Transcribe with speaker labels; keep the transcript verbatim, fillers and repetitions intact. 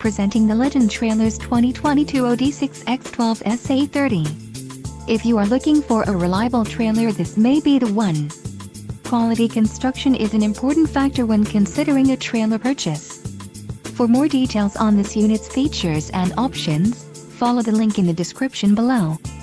Speaker 1: presenting the Legend Trailers twenty twenty-two O D six X twelve S A thirty. If you are looking for a reliable trailer, this may be the one. Quality construction is an important factor when considering a trailer purchase. For more details on this unit's features and options, follow the link in the description below.